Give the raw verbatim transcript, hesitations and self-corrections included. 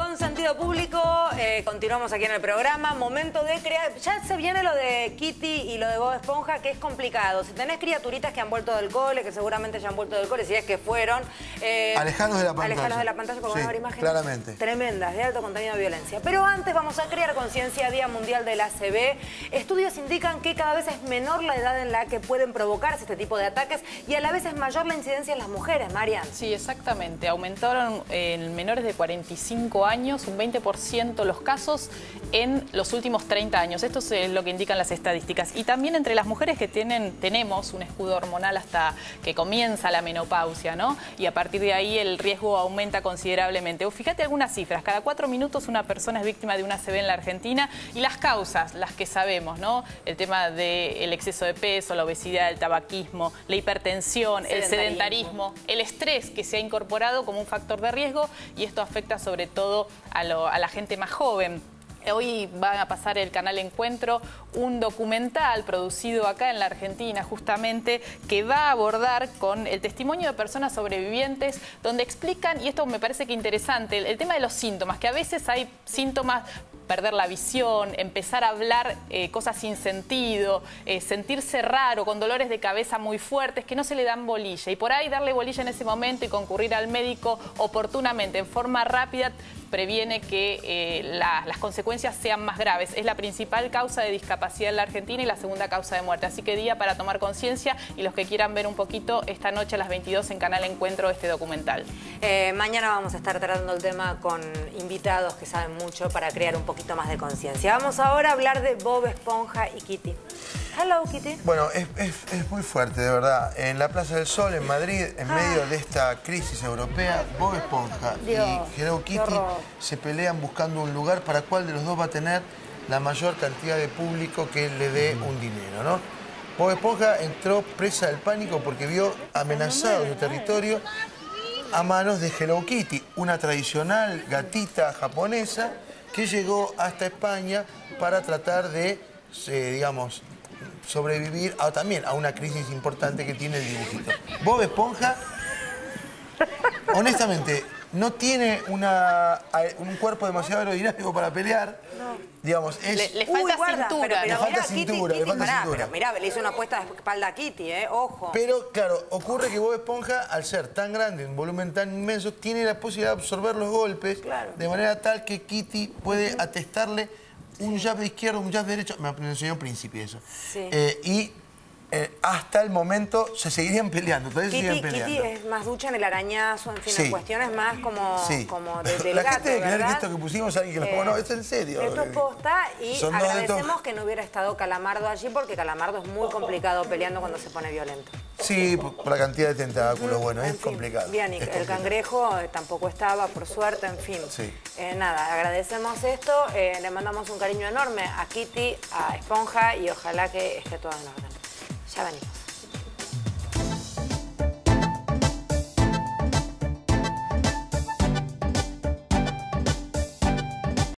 con sentido público, eh, continuamos aquí en el programa. Momento de crear. Ya se viene lo de Kitty y lo de Bob Esponja, que es complicado. Si tenés criaturitas que han vuelto del cole, que seguramente ya han vuelto del cole, si es que fueron. Eh, alejanos de la pantalla. Alejanos de la pantalla porque sí, van a ver imágenes claramente. tremendas, de alto contenido de violencia. Pero antes vamos a crear conciencia, Día Mundial del A C V. Estudios indican que cada vez es menor la edad en la que pueden provocarse este tipo de ataques y a la vez es mayor la incidencia en las mujeres, Marian. Sí, exactamente. Aumentaron en menores de cuarenta y cinco años un veinte por ciento los casos en los últimos treinta años. Esto es lo que indican las estadísticas. Y también entre las mujeres que tienen, tenemos un escudo hormonal hasta que comienza la menopausia, ¿no? Y a partir de ahí el riesgo aumenta considerablemente. O fíjate algunas cifras. Cada cuatro minutos una persona es víctima de un A C V en la Argentina. Y las causas, las que sabemos, ¿no? El tema del exceso de peso, la obesidad, el tabaquismo, la hipertensión, el sedentarismo, el estrés que se ha incorporado como un factor de riesgo, y esto afecta sobre todo a, lo, a la gente más joven. Hoy van a pasar el canal Encuentro un documental producido acá en la Argentina justamente que va a abordar con el testimonio de personas sobrevivientes donde explican, y esto me parece que interesante, el, el tema de los síntomas, que a veces hay síntomas, perder la visión, empezar a hablar eh, cosas sin sentido, eh, sentirse raro, con dolores de cabeza muy fuertes, que no se le dan bolilla. Y por ahí darle bolilla en ese momento y concurrir al médico oportunamente, en forma rápida, previene que eh, la, las consecuencias sean más graves. Es la principal causa de discapacidad en la Argentina y la segunda causa de muerte. Así que día para tomar conciencia, y los que quieran ver un poquito, esta noche a las veintidós en Canal Encuentro este documental. Eh, mañana vamos a estar tratando el tema con invitados que saben mucho para crear un poquito más de conciencia. Vamos ahora a hablar de Bob Esponja y Kitty. Hello, Kitty. Bueno, es, es, es muy fuerte, de verdad. En la Plaza del Sol, en Madrid, en ah. medio de esta crisis europea, Bob Esponja Dios, y Hello Kitty se pelean buscando un lugar para cuál de los dos va a tener la mayor cantidad de público que le dé un dinero, ¿no? Bob Esponja entró presa del pánico porque vio amenazado su territorio a manos de Hello Kitty, una tradicional gatita japonesa que llegó hasta España para tratar de, eh, digamos, sobrevivir a, también a una crisis importante que tiene el dibujito. Bob Esponja, honestamente, no tiene una, un cuerpo demasiado aerodinámico para pelear. No. Digamos, es... Le, le falta Uy, guarda, cintura. Pero, pero le falta mirá, cintura, Kitty, le falta Kitty, cintura. Pero mirá, le hizo una puesta de espalda a Kitty, ¿eh? Ojo. Pero, claro, ocurre que Bob Esponja, al ser tan grande, un volumen tan inmenso, tiene la posibilidad de absorber los golpes, claro, de manera tal que Kitty puede uh-huh. atestarle un jab de izquierda, un jab de derecho. Me enseñó un príncipe eso. Sí. Eh, y eh, hasta el momento se seguirían peleando. Todavía Kitty, se seguirían peleando. Kitty es más ducha en el arañazo, en fin, sí, en cuestiones más como, sí. como de, del La gato, gente de creer ¿verdad? que esto que pusimos alguien que nos ponga, eh, no, esto es en serio. Esto es posta y Son agradecemos que no hubiera estado Calamardo allí porque Calamardo es muy complicado peleando cuando se pone violento. Sí, por, por la cantidad de tentáculos, bueno, en es fin, complicado. Bien, y es el complicado. Cangrejo eh, tampoco estaba, por suerte, en fin. Sí. Eh, nada, agradecemos esto, eh, le mandamos un cariño enorme a Kitty, a Esponja y ojalá que esté todo en orden. Ya venimos.